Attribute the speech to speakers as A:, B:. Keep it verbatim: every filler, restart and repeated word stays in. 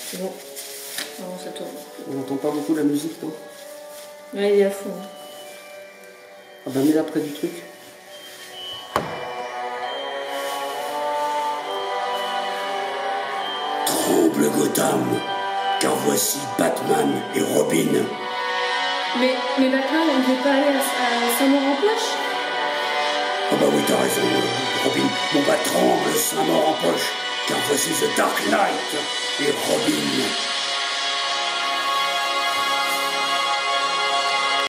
A: C'est bon. Non, ça tourne.
B: On n'entend pas beaucoup la musique, non?
A: Ouais, il est à fond.
B: Ah bah mets-la près du truc.
C: Tremble Gotham, car voici Batman et Robin.
A: Mais, mais Batman, on ne veut pas aller à, à Saint-Maur-en-Poche?
C: Ah bah oui, t'as raison, Robin. Bon bah tremble, Saint-Maur en poche, car voici The Dark Knight et Robin.